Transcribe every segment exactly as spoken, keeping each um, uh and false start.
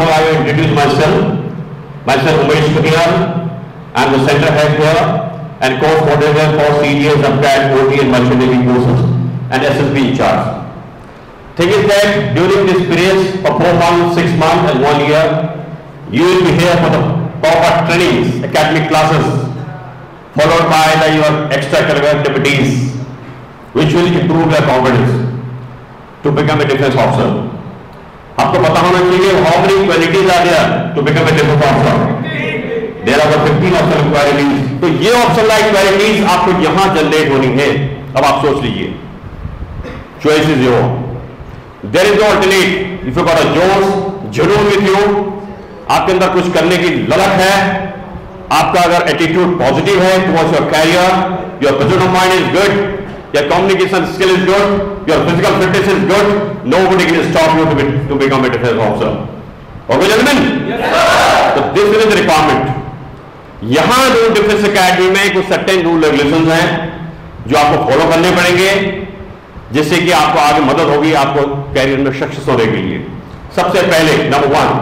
all, I will introduce myself. Myself, Umesh Patel. I am the center head here and course coordinator for C D S, Upgrad, O T and Merchant Navy courses and S S B in charge. Thing is that during this period of four months, six months and one year, you will be here for the proper trainings, academic classes, followed by the, your extracurricular activities, which will improve your confidence to become a defense officer. आपको पता होना चाहिए how many qualities are there to become a defense officer. There are fifteen optional qualities. तो ये optional qualities आपको यहाँ generate होनी है. अब आप सोच लीजिए. Choice is your. There is no alternate. If you got a josh, जुनून with you, आपके अंदर कुछ करने की ललक है, आपका अगर एटीट्यूड पॉजिटिव है towards your career, your presence of mind is good, your communication skill is good, your physical fitness is good, nobody can stop you to, be, to become a defense officer. Okay, gentlemen? Yes, sir. So this is the requirement. यहाँ जो defence academy में कुछ certain rule regulations हैं जो आपको follow करने पड़ेंगे, जिससे कि आपको आगे मदद होगी आपको कैरियर में सक्सेस होने के लिए. सबसे पहले number one,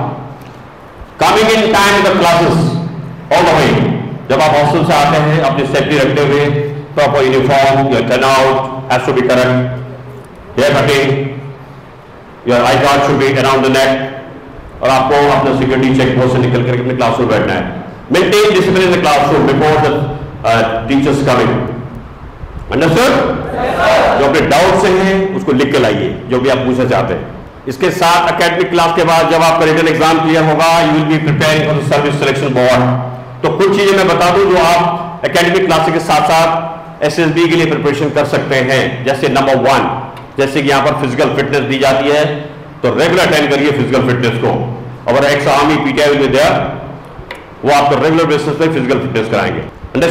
coming in time the classes all the way. जब आप हॉस्टल से आते हैं अपनी सेफ्टी रखते हुए, proper uniform, your turn out has to be correct, hair cutting, your I card should be around the neck, और आपको अपना सिक्योरिटी चेक पोस्ट से निकल करके अपने क्लास में बैठना है. Maintain discipline in the classroom before the teachers coming. Understood? जो अपने डाउट से हैं उसको लिख के लाइए, जो भी आप पूछना चाहते हैं. इसके साथ एकेडमिक क्लास के बाद जब आपका रिटन एग्जाम क्लियर होगा, you will be preparing for the service selection board. तो कुछ चीजें मैं बता दूं जो आप एकेडमिक क्लास के साथ साथ एसएसबी के लिए प्रिपरेशन कर सकते हैं. जैसे नंबर वन, जैसे कि यहाँ पर फिजिकल फिटनेस दी जाती है, तो रेगुलर अटेंड करिए फिजिकल फिटनेस को. अगर ex army PTI will be there, वो आपको रेगुलर बेसिस पे फिजिकल फिटनेस कराएंगे.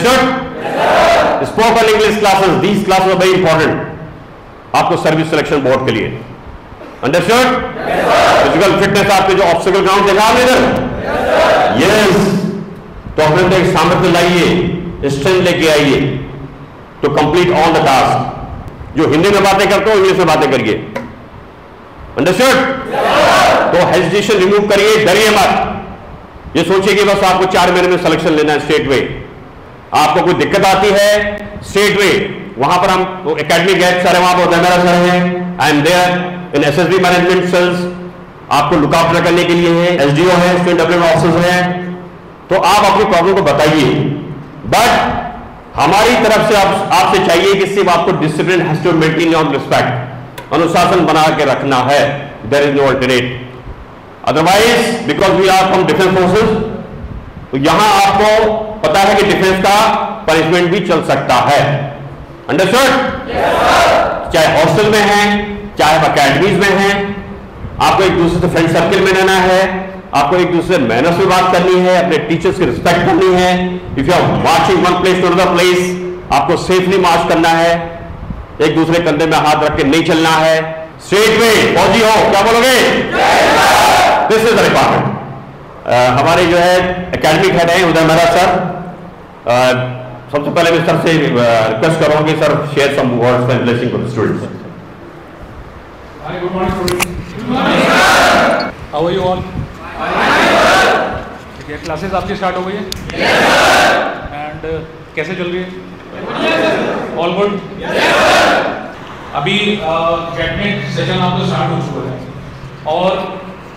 Understood? Spoken English classes, these classes are very important आपको सर्विस सिलेक्शन बोर्ड के लिए. अंडरस्टूड? फिजिकल फिटनेस आपके जो ऑब्स्टिकल ग्राउंड देखा आपने इधर, यस, तो अपने अंदर एक सामर्थ्य लाइए, स्ट्रेंथ लेके आइए to complete all the task. जो हिंदी में बातें करते हो इंग्लिश में बातें करिए. अंडरस्टूड? तो हेजिटेशन रिमूव करिए, डरिए मत. ये सोचिए कि बस आपको चार महीने में सिलेक्शन लेना है स्टेट वे. आपको कोई दिक्कत आती है स्टेट वे, वहां पर हम एकेडमिक हेड सर है, वहां पर मेरा सर है, I am there in SSB management cells. आपको लुक आफ्टर करने के लिए है, एसडीओ है, स्टूडेंट डेवलपमेंट ऑफिसर्स हैं. तो आप अपनी प्रॉब्लम को बताइए, बट हमारी तरफ से आप आपसे चाहिए कि सिर्फ आपको discipline has to maintain your respect, अनुशासन बना के रखना है. There is no alternate. Otherwise because we are from defence forces, तो यहां आपको पता है कि डिफेंस का पनिशमेंट भी चल सकता है. अंडरस्टूड? चाहे हॉस्टल में हैं, चाहे आप अकेडमीज में हैं, आपको एक दूसरे से फ्रेंड सर्कल में रहना है, आपको एक दूसरे मैनर्स में बात करनी है, अपने टीचर्स की रिस्पेक्ट करनी है. If you are marching one place to another place, आपको सेफली मार्च करना है, एक दूसरे कंधे में हाथ रख के नहीं चलना है. स्ट्रेट में फौजी हो, क्या बोलोगे? This is the requirement. हमारे जो है एकेडमिक हेड है उदय मेहरा सर, uh, सबसे पहले मैं सर से रिक्वेस्ट करूंगा कि sir share some words and blessing for the students. Hi, good morning students. Good morning. How are you all? ठीक है, क्लासेस आपकी स्टार्ट हो गई है? Yes sir. एंड कैसे चल रही है? All good? Yes sir. अभी जेटमेट सेशन आपका स्टार्ट हो चुका है, और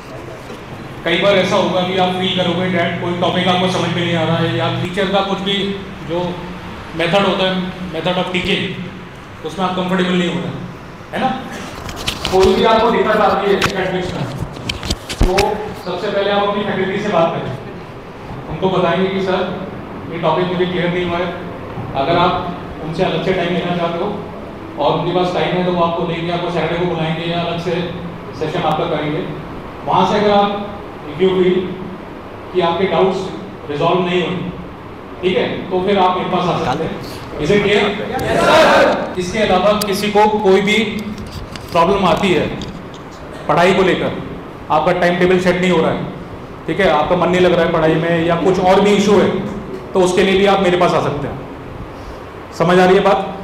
कई बार ऐसा होगा कि आप फील करोगे डैट कोई टॉपिक आपको समझ में नहीं आ रहा है, या टीचर का कुछ भी जो मेथड होता है, मेथड ऑफ टीचिंग, उसमें आप कंफर्टेबल नहीं हो रहे, है ना. कोई भी आपको दिक्कत आती है एकेडमिक्स में, तो सबसे पहले आप अपनी फैकल्टी से बात करें, उनको बताएंगे कि सर ये टॉपिक मुझे क्लियर नहीं हुआ है. अगर आप उनसे अलग से टाइम लेना चाहते हो और उनके पास टाइम है, तो वो आपको लेंगे, आपको सैटरडे को बुलाएंगे या अलग से सेशन आपका करेंगे. वहाँ से अगर आप इफ यू फील कि आपके डाउट्स रिजॉल्व नहीं हुए, ठीक है, तो फिर आप मेरे पास आ सकते हैं. इसे क्लियर? इसके अलावा किसी को कोई भी प्रॉब्लम आती है पढ़ाई को लेकर, आपका टाइम टेबल सेट नहीं हो रहा है, ठीक है, आपका मन नहीं लग रहा है पढ़ाई में, या कुछ और भी इशू है, तो उसके लिए भी आप मेरे पास आ सकते हैं. समझ आ रही है बात?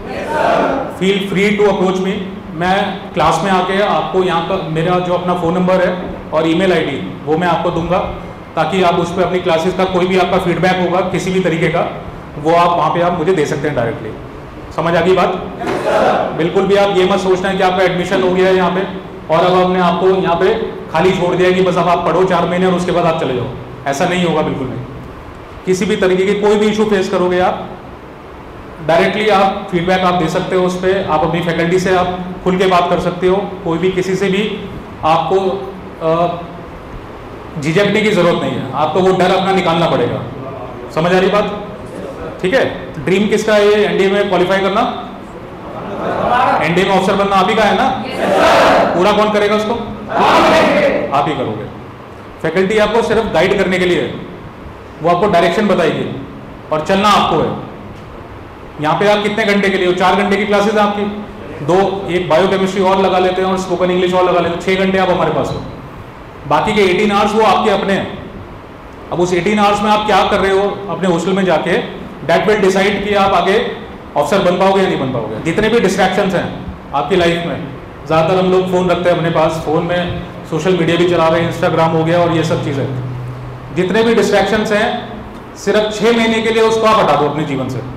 Feel free to approach me. मैं क्लास में आके आपको यहाँ पर मेरा जो अपना फ़ोन नंबर है और ईमेल आईडी वो मैं आपको दूंगा, ताकि आप उस पर अपनी क्लासेस का कोई भी आपका फीडबैक होगा किसी भी तरीके का, वो आप वहाँ पे आप मुझे दे सकते हैं डायरेक्टली। समझ आ गई बात? बिल्कुल भी आप ये मत सोचना है कि आपका एडमिशन हो गया है यहाँ पे और अब हमने आपको यहाँ पे खाली छोड़ दिया कि बस अब आप पढ़ो चार महीने और उसके बाद आप चले जाओ। ऐसा नहीं होगा, बिल्कुल नहीं। किसी भी तरीके की कोई भी इशू फेस करोगे आप, डायरेक्टली आप फीडबैक आप दे सकते हो उस पर, आप अपनी फैकल्टी से आप खुल के बात कर सकते हो, कोई भी किसी से भी आपको झिझकने की जरूरत नहीं है, आपको वो डर अपना निकालना पड़ेगा। समझ आ रही बात? ठीक है। ड्रीम किसका है? ये एनडीए में क्वालिफाई करना, एनडीए में ऑफिसर बनना आप ही का है ना? पूरा कौन करेगा उसको? आप ही करोगे। फैकल्टी आपको सिर्फ गाइड करने के लिए है, वो आपको डायरेक्शन बताएगी और चलना आपको है। यहाँ पे आप कितने घंटे के लिए हो? चार घंटे की क्लासेस है आपकी, दो एक बायोकेमिस्ट्री और लगा लेते हैं और स्पोकन इंग्लिश और लगा लेते हैं, छः घंटे आप हमारे पास हो। बाकी के अठारह आवर्स वो आपके अपने हैं। अब उस अठारह आवर्स में आप क्या कर रहे हो अपने हॉस्टल में जाके, दैट विल डिसाइड कि आप आगे ऑफिसर बन पाओगे या नहीं बन पाओगे। जितने भी डिस्ट्रैक्शंस हैं आपकी लाइफ में, ज़्यादातर हम लोग फ़ोन रखते हैं अपने पास, फ़ोन में सोशल मीडिया भी चला रहे हैं, इंस्टाग्राम हो गया और ये सब चीज़ें, जितने भी डिस्ट्रैक्शंस हैं सिर्फ छः महीने के लिए उसको आप हटा दो अपने जीवन से।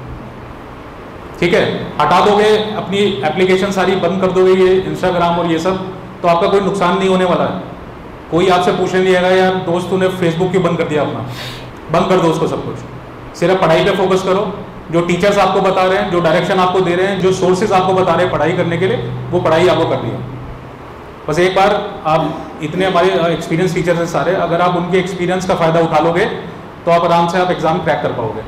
ठीक है, हटा दोगे, अपनी एप्लीकेशन सारी बंद कर दोगे, ये इंस्टाग्राम और ये सब, तो आपका कोई नुकसान नहीं होने वाला है। कोई आपसे पूछने नहीं आएगा यार दोस्त तूने फेसबुक क्यों बंद कर दिया अपना, बंद कर दो उसको सब कुछ। सिर्फ पढ़ाई पे फोकस करो, जो टीचर्स आपको बता रहे हैं, जो डायरेक्शन आपको दे रहे हैं, जो सोर्सेज आपको बता रहे हैं पढ़ाई करने के लिए, वो पढ़ाई आपको करनी है। बस एक बार आप, इतने हमारे एक्सपीरियंस टीचर्स हैं सारे, अगर आप उनके एक्सपीरियंस का फ़ायदा उठा लोगे तो आप आराम से आप एग्ज़ाम क्रैक कर पाओगे।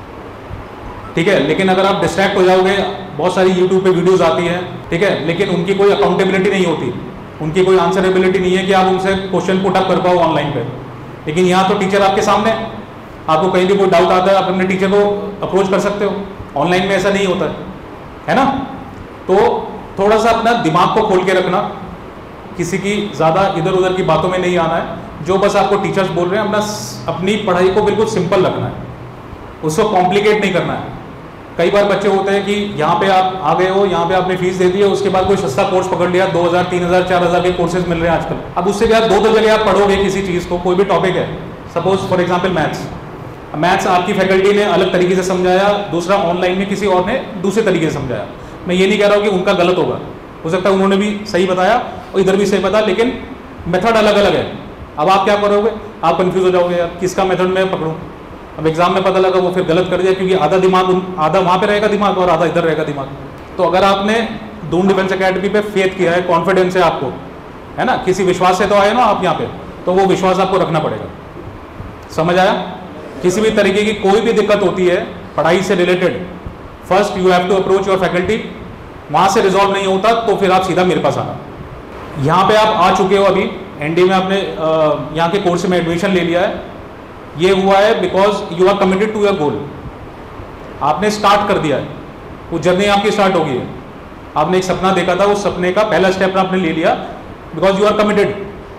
ठीक है, लेकिन अगर आप डिस्ट्रैक्ट हो जाओगे, बहुत सारी यूट्यूब पे वीडियोस आती हैं, ठीक है, लेकिन उनकी कोई अकाउंटेबिलिटी नहीं होती, उनकी कोई आंसरेबिलिटी नहीं है कि आप उनसे क्वेश्चन पुट अप कर पाओ ऑनलाइन पे। लेकिन यहाँ तो टीचर आपके सामने, आपको कहीं भी कोई डाउट आता है आप अपने टीचर को अप्रोच कर सकते हो। ऑनलाइन में ऐसा नहीं होता है, है ना? तो थोड़ा सा अपना दिमाग को खोल के रखना, किसी की ज़्यादा इधर उधर की बातों में नहीं आना है। जो बस आपको टीचर्स बोल रहे हैं, अपना अपनी पढ़ाई को बिल्कुल सिंपल रखना है, उसको कॉम्प्लिकेट नहीं करना है। कई बार बच्चे होते हैं कि यहाँ पे आप आ गए हो, यहाँ पे आपने फीस दे दी है, उसके बाद कोई सस्ता कोर्स पकड़ लिया, दो हज़ार तीन हज़ार चार हज़ार के कोर्सेज मिल रहे हैं आजकल। अब उससे भी आप दो दो जगह आप पढ़ोगे किसी चीज़ को, कोई भी टॉपिक है, suppose for example maths, maths आपकी फैकल्टी ने अलग तरीके से समझाया, दूसरा ऑनलाइन में किसी और ने दूसरे तरीके से समझाया। मैं ये नहीं कह रहा हूँ कि उनका गलत होगा, हो सकता है उन्होंने भी सही बताया और इधर भी सही बताया, लेकिन मेथड अलग अलग है। अब आप क्या करोगे? आप कंफ्यूज हो जाओगे, यार किसका मेथड मैं पकड़ूँ। अब एग्जाम में पता लगा वो फिर गलत कर दिया, क्योंकि आधा दिमाग आधा वहाँ पे रहेगा दिमाग और आधा इधर रहेगा दिमाग। तो अगर आपने दून डिफेंस एकेडमी पे फेथ किया है, कॉन्फिडेंस है आपको, है ना, किसी विश्वास से तो आए ना आप यहाँ पे, तो वो विश्वास आपको रखना पड़ेगा। समझ आया? किसी भी तरीके की कोई भी दिक्कत होती है पढ़ाई से related, first you have to approach your faculty. वहाँ से रिजॉल्व नहीं होता तो फिर आप सीधा मेरे पास आना। यहाँ पे आप आ चुके हो, अभी एनडी में आपने यहाँ के कोर्स में एडमिशन ले लिया है, ये हुआ है because you are committed to your goal. आपने स्टार्ट कर दिया है, वो जर्नी आपकी स्टार्ट हो गई है। आपने एक सपना देखा था, उस सपने का पहला स्टेप आपने ले लिया because you are committed.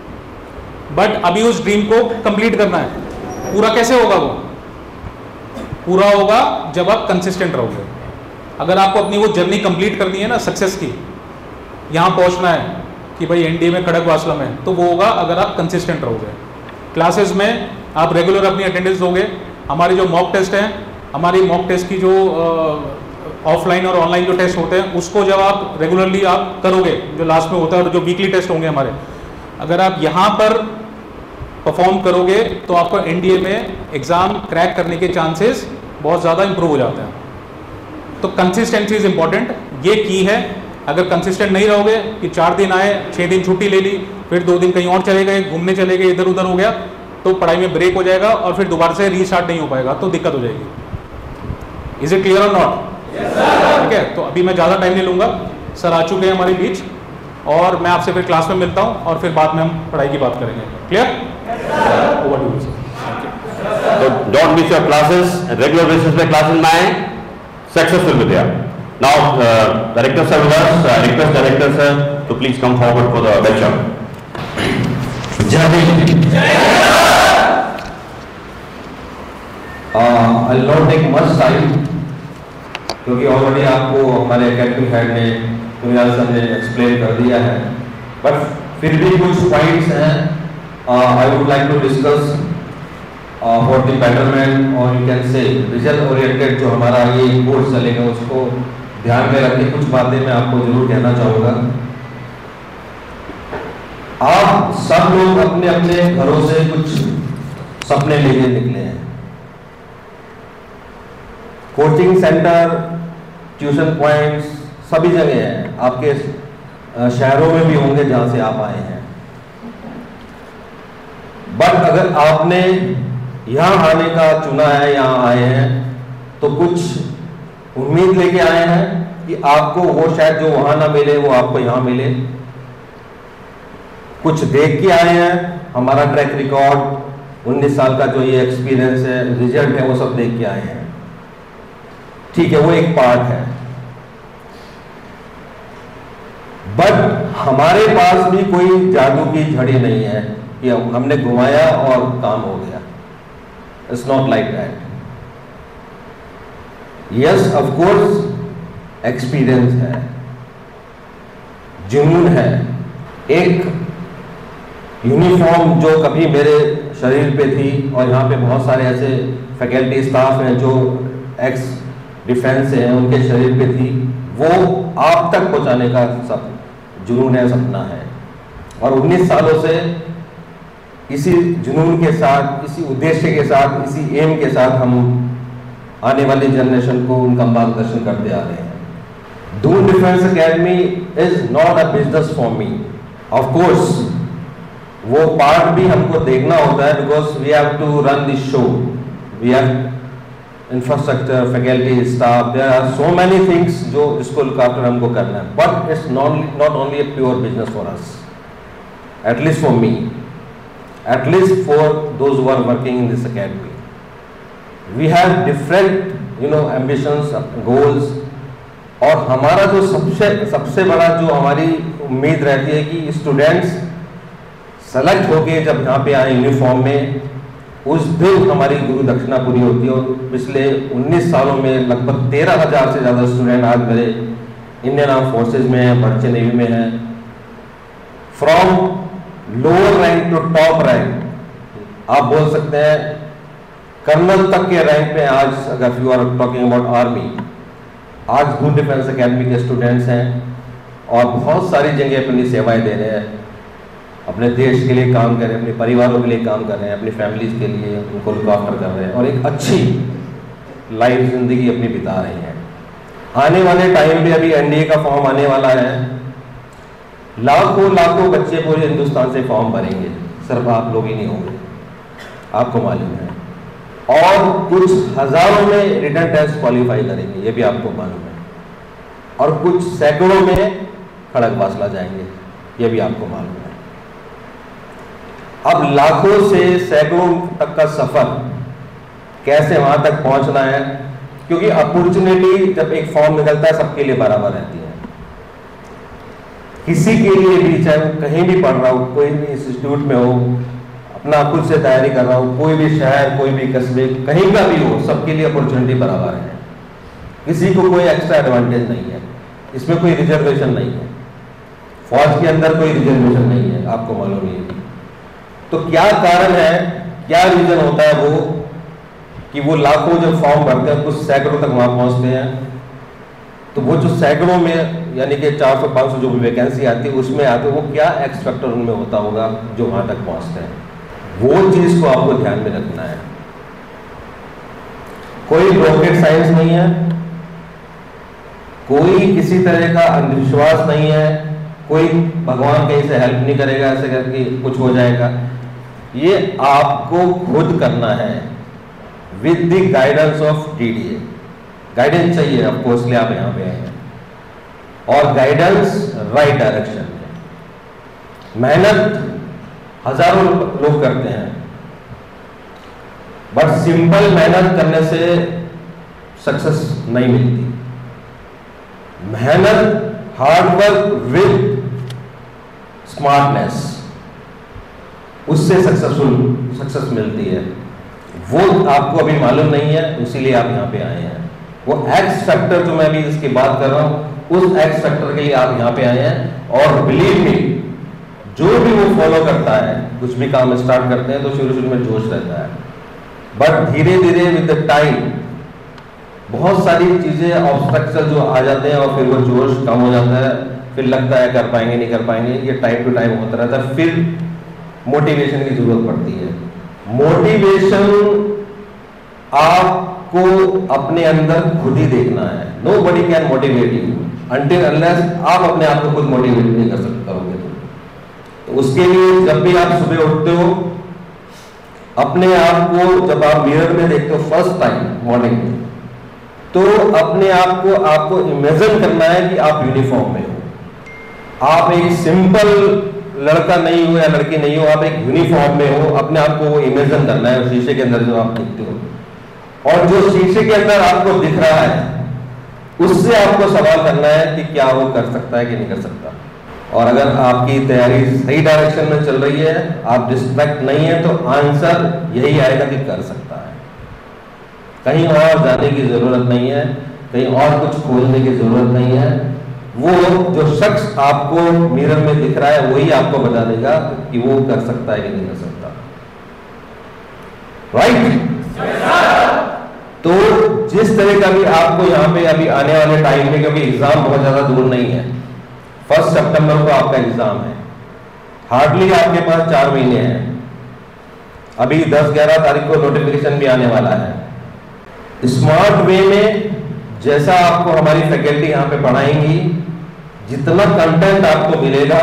But अभी उस ड्रीम को कंप्लीट करना है। पूरा कैसे होगा? वो पूरा होगा जब आप कंसिस्टेंट रहोगे। अगर आपको अपनी वो जर्नी कंप्लीट करनी है ना, सक्सेस की, यहाँ पहुँचना है कि भाई एनडीए में खड़गवासला में, तो वो होगा अगर आप कंसिस्टेंट रहोगे। क्लासेस में आप रेगुलर अपनी अटेंडेंस दोगे। हमारे जो मॉक टेस्ट हैं, हमारी मॉक टेस्ट की जो ऑफलाइन और ऑनलाइन जो टेस्ट होते हैं, उसको जब आप रेगुलरली आप करोगे, जो लास्ट में होता है, और जो वीकली टेस्ट होंगे हमारे, अगर आप यहाँ पर परफॉर्म करोगे तो आपको एनडीए में एग्ज़ाम क्रैक करने के चांसेस बहुत ज़्यादा इंप्रूव हो जाते हैं। तो कंसिस्टेंसी इज इम्पॉर्टेंट, ये की है। अगर कंसिस्टेंट नहीं रहोगे कि चार दिन आए, छः दिन छुट्टी ले ली, फिर दो दिन कहीं और चले गए, घूमने चले गए, इधर उधर हो गया, तो पढ़ाई में ब्रेक हो जाएगा और फिर दोबारा से रीस्टार्ट नहीं हो पाएगा, तो दिक्कत हो जाएगी। इज इट क्लियर और नॉट? ठीक है, तो अभी मैं ज़्यादा टाइम नहीं लूँगा, सर आ चुके हैं हमारे बीच, और मैं आपसे फिर क्लास में मिलता हूँ और फिर बाद में हम पढ़ाई की बात करेंगे। Clear? Over to you sir. So don't miss your classes. Regular basis पे classes में आए, successful with them. Now uh, directors are with us. Uh, request director sir to please come forward for the lecture. Jai Hind. I'll not take much time क्योंकि already आपको हमारे academic head ने sir ने explain कर दिया है, but फिर भी कुछ पॉइंट्स हैं I would like to discuss uh, for the betterment or you can say result oriented जो हमारा ये कोर्स चलेगा उसको ध्यान में रख के कुछ बातें मैं आपको जरूर कहना चाहूँगा। आप सब लोग अपने अपने घरों से कुछ सपने लेके निकले हैं। कोचिंग सेंटर, ट्यूशन पॉइंट्स सभी जगह हैं, आपके शहरों में भी होंगे जहाँ से आप आए हैं। बट अगर आपने यहाँ आने का चुना है, यहाँ आए हैं, तो कुछ उम्मीद लेके आए हैं कि आपको वो शायद जो वहाँ ना मिले वो आपको यहाँ मिले। कुछ देख के आए हैं, हमारा ट्रैक रिकॉर्ड उन्नीस साल का जो ये एक्सपीरियंस है, रिजल्ट है, वो सब देख के आए हैं। ठीक है, वो एक पार्ट है। बट हमारे पास भी कोई जादू की झड़ी नहीं है कि हमने घुमाया और काम हो गया। It's not like that. Yes, of course experience है, जुनून है। एक यूनिफॉर्म जो कभी मेरे शरीर पे थी और यहाँ पे बहुत सारे ऐसे फैकल्टी स्टाफ हैं जो एक्स डिफेंस से हैं, उनके शरीर पे थी, वो आप तक पहुँचाने का सब जुनून है, सपना है। और उन्नीस सालों से इसी जुनून के साथ, इसी उद्देश्य के साथ, इसी एम के साथ हम आने वाली जनरेशन को उनका मार्गदर्शन करते आ रहे हैं। Doon defence academy is not a business for me. Of course वो पार्ट भी हमको देखना होता है, because we have to run this show, we have infrastructure, faculty, staff, there are so many things जो इसको लुक आफ्टर हमको करना है। But it's not not only a pure business for us, at least for me, at least for those who are working in this academy. We have different, you know, ambitions, goals, और हमारा जो सबसे सबसे बड़ा जो हमारी उम्मीद रहती है कि स्टूडेंट्स सेलेक्ट होके जब यहाँ पे आए यूनिफॉर्म में, उस दिन हमारी गुरु दक्षिणा पूरी होती है। और पिछले उन्नीस सालों में लगभग तेरह हजार से ज़्यादा स्टूडेंट आज मेरे इंडियन आर्म फोर्सेज में हैं, मर्चेंट नेवी में हैं। From lower rank to top rank, आप बोल सकते हैं कर्नल तक के रैंक पे आज, अगर you are talking about army, आज दून डिफेंस एकेडमी के स्टूडेंट्स हैं और बहुत सारी जगह अपनी सेवाएं दे रहे हैं, अपने देश के लिए काम कर रहे हैं, अपने परिवारों के लिए काम कर रहे हैं, अपनी फैमिलीज के लिए उनको लुक आफ्टर कर रहे हैं और एक अच्छी लाइफ जिंदगी अपनी बिता रहे हैं। आने वाले टाइम पे अभी एनडीए का फॉर्म आने वाला है, लाखों लाखों बच्चे पूरे हिंदुस्तान से फॉर्म भरेंगे, सिर्फ आप लोग ही नहीं होंगे, आपको मालूम है। और कुछ हजारों में रिटन टेस्ट क्वालिफाई करेंगे, ये भी आपको मालूम है। और कुछ सैकड़ों में खड़गवासला जाएंगे, ये भी आपको मालूम है। अब लाखों से सैकड़ों तक का सफर, कैसे वहां तक पहुंचना है, क्योंकि अपॉर्चुनिटी जब एक फॉर्म निकलता है सबके लिए बराबर रहती है। किसी के लिए भी, चाहे वो कहीं भी पढ़ रहा हो, कोई भी इंस्टीट्यूट में हो, अपना खुद से तैयारी कर रहा हो, कोई भी शहर, कोई भी कस्बे, कहीं का भी हो, सबके लिए अपॉर्चुनिटी बराबर है। किसी को कोई एक्स्ट्रा एडवांटेज नहीं है, इसमें कोई रिजर्वेशन नहीं है। फौज के अंदर कोई रिजर्वेशन नहीं है, आपको मालूम ही है। तो क्या कारण है, क्या रीजन होता है वो कि वो लाखों जब फॉर्म भरते हैं कुछ सैकड़ों तक वहां पहुंचते हैं। तो वो जो सैकड़ों में, यानी कि चार सौ पाँच सौ जो भी वैकेंसी आती है उसमें आते, वो क्या एक्स फैक्टर उनमें होता होगा जो वहां तक पहुंचते हैं, वो चीज को आपको ध्यान में रखना है। कोई रॉकेट साइंस नहीं है, कोई किसी तरह का अंधविश्वास नहीं है, कोई भगवान कहीं से हेल्प नहीं करेगा ऐसे करके कुछ हो जाएगा। ये आपको खुद करना है with the guidance of T. Guidance A आपको, इसलिए आप यहाँ पे आए हैं, और गाइडेंस राइट डायरेक्शन में। मेहनत हजारों लोग करते हैं, बट सिंपल मेहनत करने से सक्सेस नहीं मिलती। मेहनत, हार्डवर्क विद स्मार्टनेस, उससे सक्सेसफुल सक्सेस मिलती है। वो आपको अभी मालूम नहीं है, इसीलिए आप यहाँ पे आए हैं। वो एक्स फैक्टर जो मैं अभी इसकी बात कर रहा हूँ, उस एक्स फैक्टर के लिए आप यहाँ पे आए हैं। और बिलीव मी, जो भी वो फॉलो करता है, कुछ भी काम स्टार्ट करते हैं तो शुरू शुरू में जोश रहता है, बट धीरे धीरे विद द टाइम बहुत सारी चीजें ऑब्स्ट्रक्चर जो आ जाते हैं और फिर वो जोश कम हो जाता है, फिर लगता है कर पाएंगे नहीं कर पाएंगे, ये टाइम टू टाइम होता रहता है, फिर मोटिवेशन की जरूरत पड़ती है। मोटिवेशन आपको अपने अंदर खुद ही देखना है। Nobody can motivate you until unless आप अपने आप को खुद मोटिवेट नहीं कर सकते होंगे। तो उसके लिए जब भी आप सुबह उठते हो, अपने आप को जब आप मिरर में देखते हो फर्स्ट टाइम मॉर्निंग में, तो अपने आप को आपको इमेजिन करना है कि आप यूनिफॉर्म में हो। आप एक सिंपल लड़का नहीं हो या लड़की नहीं हो, आप एक यूनिफॉर्म में हो। अपने आप को वो इमेजिन करना है शीशे के अंदर जो आप दिखते हो, और जो शीशे के अंदर आपको दिख रहा है उससे आपको सवाल करना है कि क्या वो कर सकता है कि नहीं कर सकता। और अगर आपकी तैयारी सही डायरेक्शन में चल रही है, आप डिस्ट्रैक्ट नहीं है, तो आंसर यही आएगा कि कर सकता है। कहीं और जाने की जरूरत नहीं है, कहीं और कुछ खोजने की जरूरत नहीं है। वो जो शख्स आपको मिरर में दिख रहा है वही आपको बता देगा कि वो कर सकता है कि नहीं कर सकता। राइट? तो जिस तरह का भी आपको यहाँ पे अभी आने वाले टाइम में, क्योंकि एग्जाम बहुत ज्यादा दूर नहीं है, फर्स्ट सितंबर को आपका एग्जाम है, हार्डली आपके पास चार महीने हैं। अभी दस ग्यारह तारीख को नोटिफिकेशन भी आने वाला है। स्मार्ट वे में जैसा आपको हमारी फैकल्टी यहाँ पे पढ़ाएंगी, जितना कंटेंट आपको मिलेगा,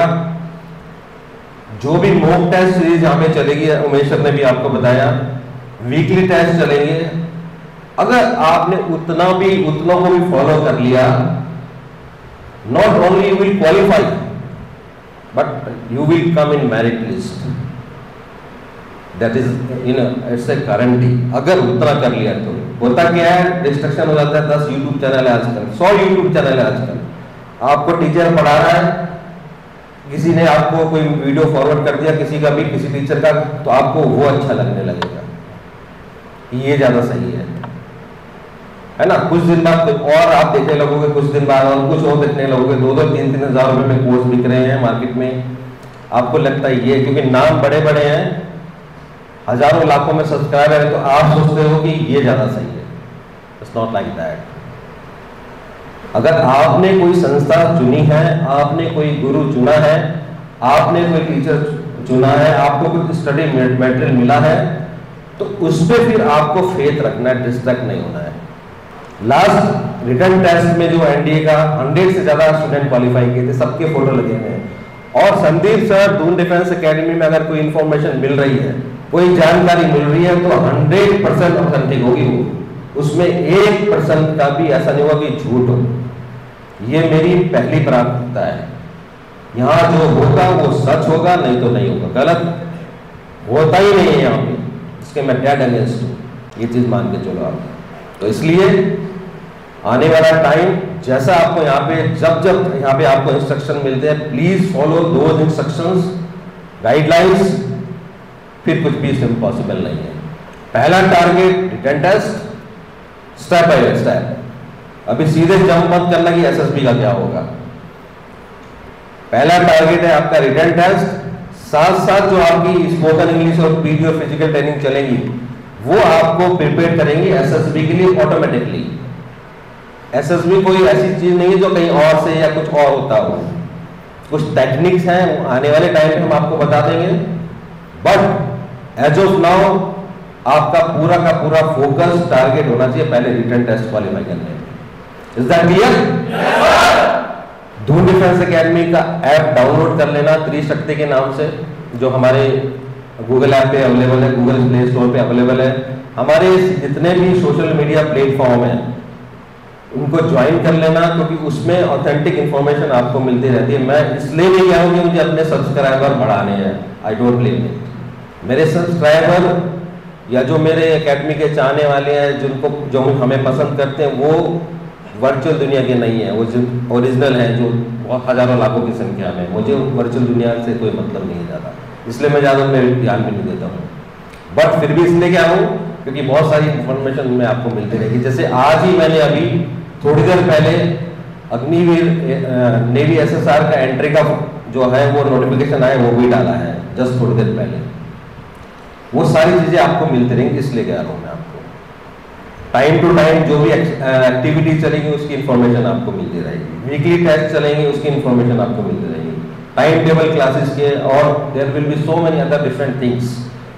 जो भी मॉक टेस्ट सीरीज यहाँ पे चलेगी, उमेश सर ने भी आपको बताया, वीकली टेस्ट चलेंगे। अगर आपने उतना भी उतनों को भी फॉलो कर लिया, not only you will qualify but you will come in merit list. That is in it's a guarantee. अगर उतना कर लिया तो होता क्या है, डिस्ट्रक्शन हो जाता है। दस यूट्यूब चैनल है आजकल, सौ यूट्यूब चैनल है आजकल। आपको टीचर पढ़ा रहा है, किसी ने आपको कोई वीडियो फॉरवर्ड कर दिया किसी का भी, किसी टीचर का, तो आपको वो अच्छा लगने लगेगा, ये ज्यादा सही है, है ना। कुछ दिन बाद और आप देखने लगोगे, कुछ दिन बाद और कुछ और देखने लगोगे। दो दो तीन तीन हजार रुपए में कोर्स बिक रहे हैं मार्केट में। आपको लगता है ये, क्योंकि नाम बड़े बड़े हैं, हजारों लाखों में सब्सक्राइबर है, तो आप सोचते हो कि ये ज्यादा सही है। It's not like that. अगर आपने कोई संस्था चुनी है, आपने कोई गुरु चुना है, आपने कोई टीचर चुना है, आपको कोई स्टडी मटेरियल मिला है, तो उस पर फिर आपको फेथ रखना है, डिस्ट्रैक्ट नहीं होना है। लास्ट रिटर्न टेस्ट में जो एनडीए का हंड्रेड से ज्यादा स्टूडेंट क्वालिफाई किए थे, सबके फोटो लगे हुए हैं। और Sandeep sir, Doon defence academy में अगर कोई इंफॉर्मेशन मिल रही है, कोई जानकारी मिल रही है, तो हंड्रेड परसेंट ऑथेंटिक होगी वो। उसमें एक परसेंट का भी ऐसा नहीं होगा कि झूठ हो। ये मेरी पहली प्राथमिकता है। यहाँ जो होगा वो सच होगा, नहीं तो नहीं होगा। गलत होता ही नहीं है यहाँ पे, इसके मैं डेड अगेंस्ट हूँ, ये चीज मान के चलो आप। तो इसलिए आने वाला टाइम, जैसा आपको यहाँ पे जब जब यहाँ पे आपको इंस्ट्रक्शन मिलते हैं, please follow those instructions, guidelines. फिर कुछ भी इम्पॉसिबल नहीं है। पहला target written test, step by step. अभी सीधे जंप मत करना कि एसएसबी का क्या होगा। पहला टारगेट है आपका रिटन टेस्ट, साथ साथ जो आपकी स्पोकन इंग्लिश और पीटी और फिजिकल ट्रेनिंग चलेंगी, वो आपको प्रिपेयर करेंगी एसएसबी के लिए ऑटोमेटिकली। एसएसबी कोई ऐसी चीज नहीं है जो कहीं और से या कुछ और होता हो। कुछ टेक्निक्स हैं, आने वाले टाइम में हम आपको बता देंगे, बट एज ऑफ नाउ आपका पूरा का पूरा फोकस, टारगेट होना चाहिए पहले रिटन टेस्ट क्वालिफाई करने में। Is that clear? Doon defence academy का ऐप डाउनलोड कर लेना, त्रिशक्ति के नाम से, जो हमारे गूगल ऐप पे अवेलेबल है, गूगल प्ले स्टोर पे अवेलेबल है। हमारे जितने भी सोशल मीडिया प्लेटफॉर्म हैं उनको ज्वाइन कर लेना, क्योंकि उसमें ऑथेंटिक इंफॉर्मेशन आपको मिलती रहती है। मैं इसलिए नहीं कह रहा हूं कि मुझे अपने सब्सक्राइबर बढ़ाने हैं, आई डोंट ब्लेम इट। मेरे सब्सक्राइबर या जो मेरे एकेडमी के चाहने वाले हैं, जिनको जो हमें पसंद करते हैं, वो वर्चुअल दुनिया के नहीं है, वो जो ओरिजिनल है, जो हजारों लाखों की संख्या में। मुझे वर्चुअल दुनिया से कोई मतलब नहीं है ज़्यादा, इसलिए मैं ज़्यादा में ध्यान भी नहीं देता हूँ। बट फिर भी इसलिए क्या हूँ, क्योंकि बहुत सारी इंफॉर्मेशन में आपको मिलती रहेगी। जैसे आज ही मैंने अभी थोड़ी देर पहले अग्निवीर नेवी एसएसआर का एंट्री का जो है वो नोटिफिकेशन आए वो भी डाला है जस्ट थोड़ी देर पहले। वो सारी चीज़ें आपको मिलती रहेंगी, इसलिए कह रहा हूँ मैं आपको। टाइम टू टाइम जो भी एक्टिविटी चलेगी उसकी इन्फॉर्मेशन आपको मिलती रहेगी, वीकली टेस्ट चलेंगे उसकी इन्फॉर्मेशन आपको मिलती रहेगी, टाइम टेबल क्लासेस के, और there will be so many other different things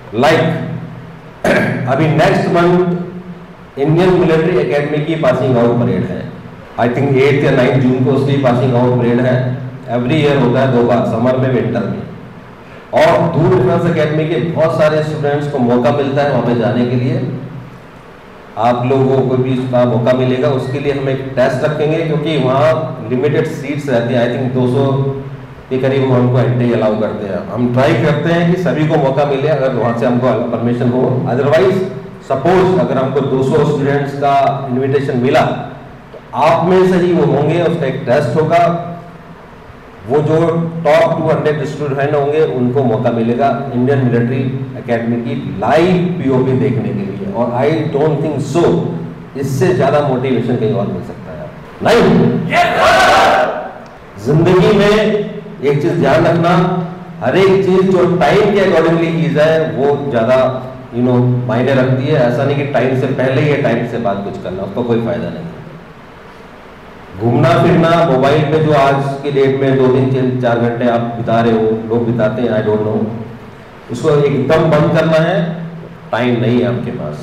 like अभी next month Indian Military Academy की पासिंग आउट परेड है। आई थिंक एट या नाइन्थ जून को उसकी पासिंग आउट परेड है। एवरी ईयर होता है दो बार, समर में, विंटर में। और दूर डिफेंस एकेडमी के बहुत सारे स्टूडेंट्स को मौका मिलता है वहाँ पे जाने के लिए। आप लोगों को भी इसका मौका मिलेगा। उसके लिए हम एक टेस्ट रखेंगे क्योंकि वहाँ लिमिटेड सीट्स रहती हैं। आई थिंक दो सौ के करीब वो हमको एंट्री अलाउ करते हैं। हम ट्राई करते हैं कि सभी को मौका मिले अगर वहाँ से हमको परमिशन हो। अदरवाइज सपोज अगर हमको दो सौ स्टूडेंट्स का इन्विटेशन मिला तो आप में से ही वो होंगे, उसका एक टेस्ट होगा। वो जो टॉप दो सौ स्टूडेंट होंगे उनको मौका मिलेगा इंडियन मिलिट्री एकेडमी की लाइव पीओपी देखने के लिए। और आई डोंट थिंक सो इससे ज्यादा मोटिवेशन कहीं और मिल सकता है नहीं। जिंदगी में एक चीज ध्यान रखना, हर एक चीज जो टाइम के अकॉर्डिंगली की जाए वो ज्यादा यू नो मायने रखती है। ऐसा नहीं कि टाइम से पहले या टाइम से बाद कुछ करना, उसका कोई फायदा नहीं। घूमना फिरना मोबाइल पे जो आज की डेट में दो तीन चार घंटे आप बिता रहे हो, लोग बिताते हैं, आई डोंट नो, उसको एकदम बंद करना है। टाइम नहीं है आपके पास,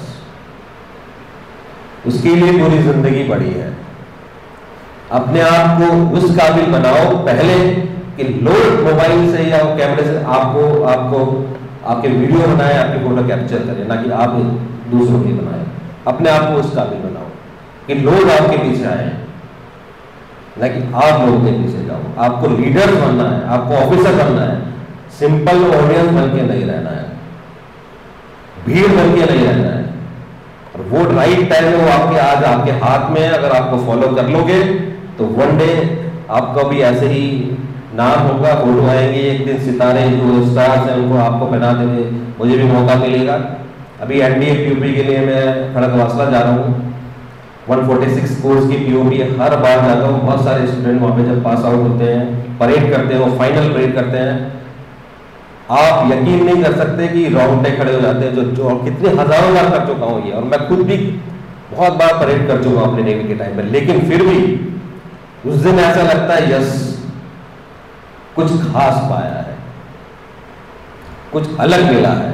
उसके लिए पूरी जिंदगी पड़ी है। अपने आप को उस काबिल बनाओ पहले कि लोग मोबाइल से या कैमरे से आपको आपको आपके वीडियो बनाए, आपकी फोटो कैप्चर करें, ना कि आप दूसरों की बनाए। अपने आप को उस काबिल बनाओ कि लोग आपके पीछे आए, ना कि आप लोगों के पीछे जाओ। आपको लीडर बनना है, आपको ऑफिसर बनना है, सिंपल ऑडियंस बन के नहीं रहना है, भीड़ बन के नहीं रहना है। और वो राइट टाइम है, वो आपके आज आपके हाथ में है। अगर आपको फॉलो कर लोगे तो वन डे आपका भी ऐसे ही नाम होगा, फोटो आएंगे, एक दिन सितारे जो स्टार्स हैं उनको आपको पहना देंगे, मुझे भी मौका मिलेगा। अभी एनडीए पीओपी के लिए मैं खड़गवासला जा रहा हूँ, एक सौ छियालीस कोर्स की पीओपी हर बार जाता हूँ। बहुत सारे स्टूडेंट वहाँ पे जब पास आउट होते हैं, परेड करते हैं, वो फाइनल परेड करते हैं, आप यकीन नहीं कर सकते कि रोंगटे खड़े हो जाते हैं। जो जो कितने हजारों बार कर चुका हूँ ये, और मैं खुद भी बहुत बार परेड कर चुका हूँ अपने नेवी के टाइम पे, लेकिन फिर भी उस दिन ऐसा लगता है यस कुछ खास पाया है, कुछ अलग मिला है।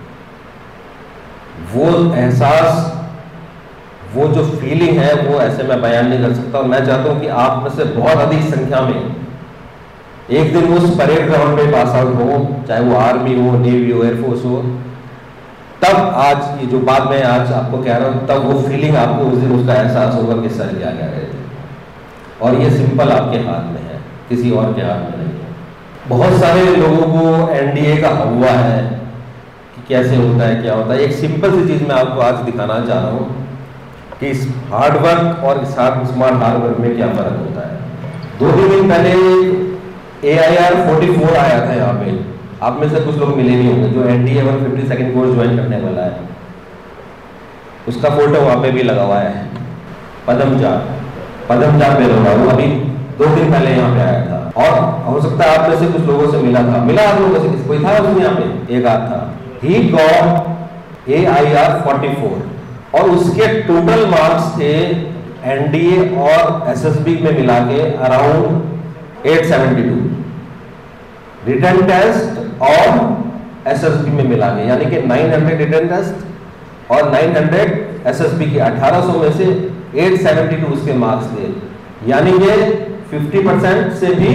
वो एहसास, वो जो फीलिंग है वो ऐसे मैं बयान नहीं कर सकता। और मैं चाहता हूं कि आप में से बहुत अधिक संख्या में एक दिन उस परेड ग्राउंड में पास आउट हो, चाहे वो आर्मी हो, नेवी हो, एयरफोर्स हो। तब आज ये जो बात मैं आज आपको कह रहा हूं, तब वो फीलिंग आपको उस दिन उसका एहसास होगा कि सर क्या कह रहे थे। और ये सिंपल आपके हाथ में है, किसी और के हाथ में नहीं है। बहुत सारे लोगों को एनडीए का हुआ है कि कैसे होता है, क्या होता है। एक सिंपल सी चीज मैं आपको आज दिखाना चाह रहा हूँ कि इस हार्ड वर्क और स्मार्ट हार्ड वर्क में क्या फर्क होता है। दो तीन दिन पहले A I R forty four आया था यहाँ पे, आप में से कुछ लोग मिले नहीं होंगे, जो NDA one fifty second course join करने वाला है, उसका फोटो वहाँ पे भी लगा हुआ है। पदमचाप पदमचाप में लगा हुआ, अभी दो दिन पहले यहाँ पे आया था। और हो सकता है आप में से कुछ लोगों से मिला था, मिला आप लोगों से, कोई था उसमें यहाँ पे, एक आध था। He got A I R forty four और उसके टोटल मार्क्स थे एनडीए और एसएसबी में मिला के around eight seventy two, written test और एसएसबी में मिला के, यानी कि नाइन हंड्रेड रिटन टेस्ट और नाइन हंड्रेड एसएसबी के, अठारह सौ में से एट सेवेंटी टू उसके मार्क्स थे, यानी कि फिफ्टी परसेंट से भी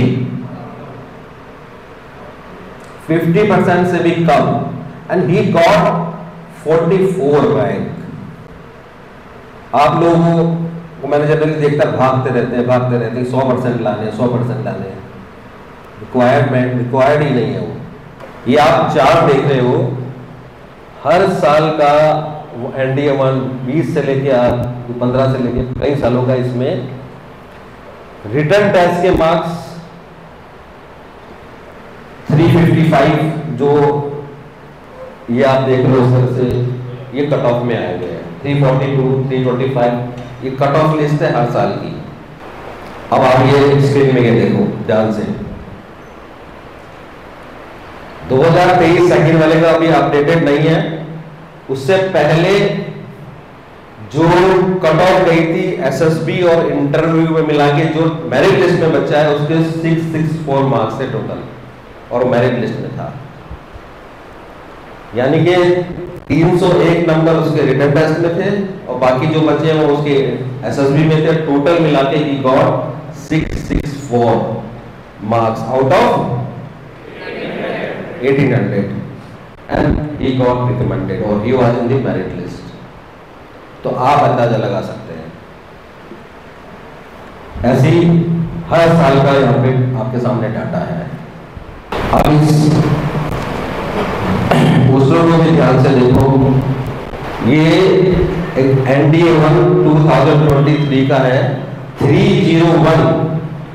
फिफ्टी परसेंट से भी कम। And he got forty four rank. आप लोगों को मैंने जनरली देखता भागते रहते हैं भागते रहते हैं सौ परसेंट लाने सौ परसेंट लाने, रिक्वायरमेंट रिक्वायर्ड ही नहीं है वो। ये आप चार्ट देख रहे हो, हर साल का एनडीए वन बीस से लेके पंद्रह से लेके कई सालों का, इसमें रिटर्न टेस्ट के मार्क्स तीन सौ पचपन, जो ये आप देख रहे हो उस तरह से ये कट ऑफ में आए हुए हैं। तीन सौ बयालीस, तीन सौ पैंतालीस ये कट ऑफ लिस्ट है हर साल की। अब आप ये स्क्रीन में ये देखो ध्यान से, दो हज़ार तेईस सेकंड वाले का अभी अपडेटेड नहीं है। उससे पहले जो कट ऑफ गई थी एसएसबी और इंटरव्यू में मिला के जो मेरिट लिस्ट में बच्चा है उसके सिक्स सिक्स फोर मार्क्स थे टोटल, और मेरिट लिस्ट में था। यानी कि तीन सौ एक नंबर उसके रिटन टेस्ट में थे और बाकी जो बचे हैं वो उसके एसएसबी में थे। टोटल मिला के he got six six four marks out of eighteen hundred and he got recommended और he was in the merit list. तो आप अंदाजा लगा सकते हैं, ऐसी हर साल का यहाँ पे आपके सामने डाटा है। अब इस दूसरों को भी ध्यान से देखो, ये एक NDA one two thousand twenty three का है थ्री जीरो वन,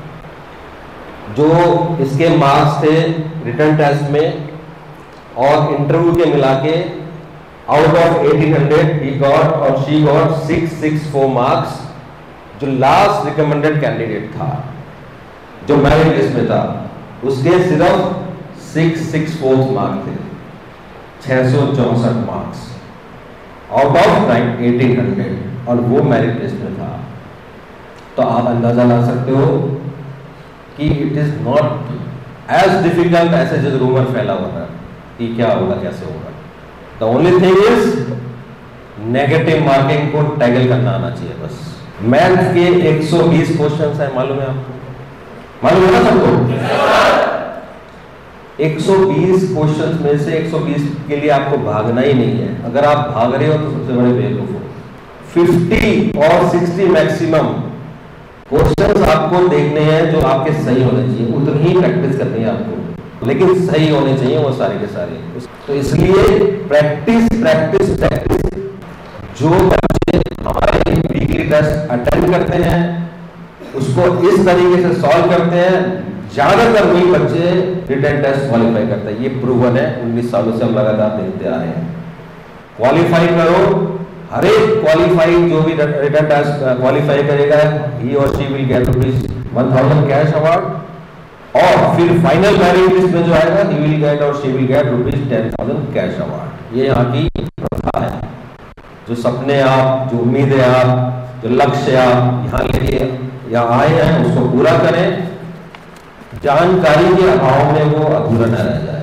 जो इसके मार्क्स थे रिटन टेस्ट में और इंटरव्यू के मिला के out of eighteen hundred he got और she got six six four marks. जो लास्ट रिकमेंडेड कैंडिडेट था जो मेरिट लिस्ट में था उसके सिर्फ सिक्स सिक्स फोर मार्क्स थे, छह सौ चौसठ marks out of eighteen hundred, और वो मेरिट लिस्ट में था। तो आप अंदाजा ला सकते हो कि it is not as difficult ऐसे जो रूमर फैला हुआ था कि क्या होगा कैसे होगा। The only thing is negative marking को टैगल करना आना चाहिए बस। मैथ के एक सौ बीस क्वेश्चंस है, मालूम है आपको? मालूम है ना सबको? एक सौ बीस क्वेश्चंस में से एक सौ बीस के लिए आपको भागना ही नहीं है। अगर आप भाग रहे हो तो सबसे बड़े बेवकूफ हो। फिफ्टी और सिक्सटी मैक्सिमम क्वेश्चंस आपको देखने हैं जो आपके सही होने चाहिए, उतनी ही प्रैक्टिस करनी है आपको, लेकिन सही होने चाहिए वो सारे के सारे। तो इसलिए प्रैक्टिस प्रैक्टिस प्रैक्टिस। जो बच्चे हमारे वीकली टेस्ट अटेंड करते हैं उसको इस तरीके से सॉल्व करते हैं, ज्यादातर वही बच्चे रिटन टेस्ट क्वालिफाई करते हैं। ये प्रूवन है, उन्नीस सालों से हम लगातार देखते आ रहे हैं। क्वालिफाई करो, हर एक क्वालिफाई जो भी रिटन टेस्ट क्वालिफाई करेगा ही और she will get rupees one thousand cash award, और फिर फाइनल मेरिट लिस्ट में जो आएगा ही विल गेट और she will get rupees ten thousand cash award. ये यहाँ की प्रथा है। जो सपने आप, जो उम्मीदें आप, जो लक्ष्य आप यहाँ लेके यहाँ आए हैं उसको पूरा करें। जानकारी के अभाव में वो अधूरा न रह जाए,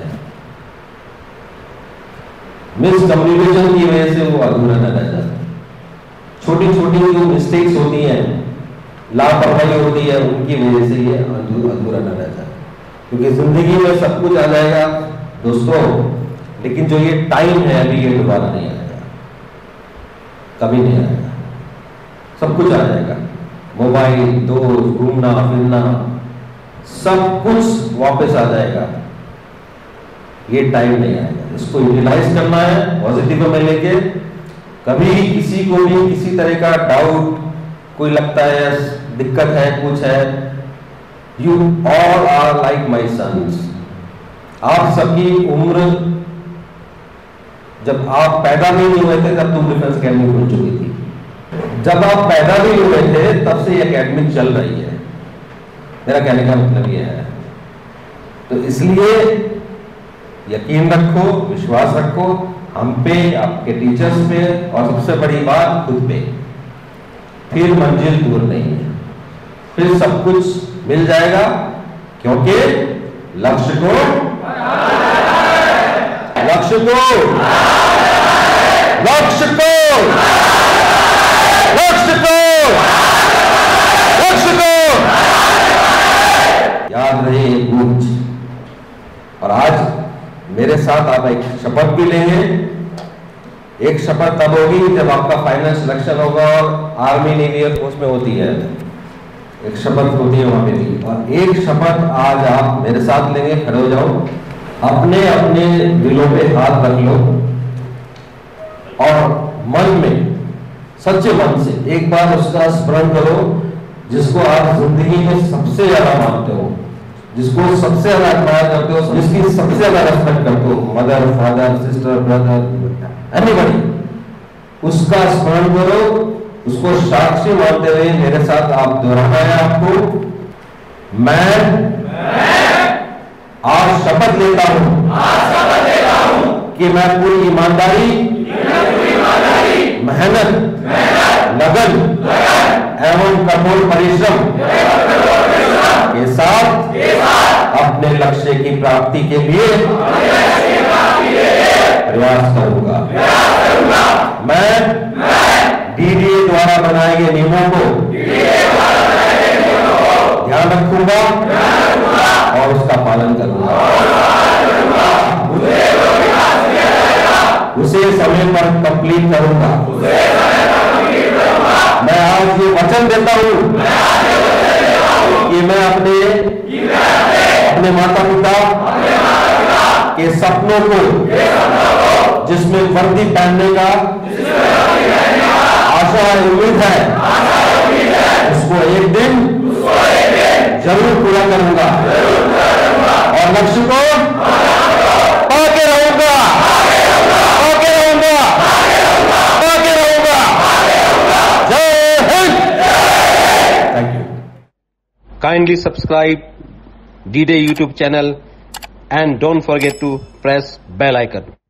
मिस कम्युनिकेशन की वजह से वो अधूरा न रह जाए। छोटी छोटी जो मिस्टेक्स होती हैं, लापरवाही होती है, उनकी वजह से ये अधूरा न रह जाए। क्योंकि जिंदगी में सब कुछ आ जाएगा दोस्तों, लेकिन जो ये टाइम है अभी ये दोबारा नहीं आएगा, कभी नहीं आएगा। सब कुछ आ जाएगा, मोबाइल, दोस्त, घूमना फिरना, सब कुछ वापस आ जाएगा। ये टाइम नहीं आएगा, इसको यूटिलाइज करना है पॉजिटिव में लेके। कभी किसी को भी किसी तरह का डाउट, कोई लगता है दिक्कत है, कुछ है, you all are like my sons. आप सबकी उम्र, जब आप पैदा भी नहीं हुए थे तब तुम डिफेंस अकेडमी खुल चुकी थी। जब आप पैदा भी हुए थे तब से ये अकेडमी चल रही है। मेरा कहने का मतलब ये है। तो इसलिए यकीन रखो, विश्वास रखो हम पे, आपके टीचर्स पे, और सबसे बड़ी बात खुद पे। फिर मंजिल दूर नहीं है, फिर सब कुछ मिल जाएगा, क्योंकि लक्ष्य को लक्ष्य को लक्ष्य को लक्ष्य को लक्ष्य को याद रहे ये गूंज। और आज मेरे साथ आप एक शपथ भी लेंगे। एक शपथ तब होगी जब आपका फाइनल सिलेक्शन होगा, और आर्मी नेवी एयर फोर्स में होती है, एक शपथ होती है वहां पे भी। और एक शपथ आज आप मेरे साथ लेंगे। खड़े हो जाओ, अपने अपने दिलों पे हाथ रख लो और मन में, सच्चे मन से एक बार उसका स्मरण करो जिसको आप जिंदगी में सबसे ज्यादा मानते हो, जिसको सबसे ज्यादा एडमायर करते हो, जिसकी सबसे ज्यादा रेस्पेक्ट करते हो, mother, father, sister, brother, anybody, उसका स्मरण करो, उसको साक्षी मानते हुए मेरे साथ आप दोहराना है आपको। मैं आज शपथ लेता हूं कि मैं पूरी ईमानदारी, मेहनत, लगन एवं कठोर परिश्रम के साथ अपने लक्ष्य की प्राप्ति के लिए प्रयास करूंगा। मैं डीडीए द्वारा बनाए गए नियमों को ध्यान रखूंगा और उसका पालन करूंगा। उसे समय पर कंप्लीट करूंगा। मैं आज ये वचन देता हूं कि मैं अपने अपने माता पिता के सपनों को, जिसमें वर्दी पहनने का आशा है, उम्मीद है, उसको एक दिन जरूर पूरा करूंगा और लक्ष्य को पाके रहूंगा, पाके रहूंगा, पाके रहूंगा। जय हिंद। Thank you. Kindly subscribe D-Day YouTube channel and don't forget to press bell icon.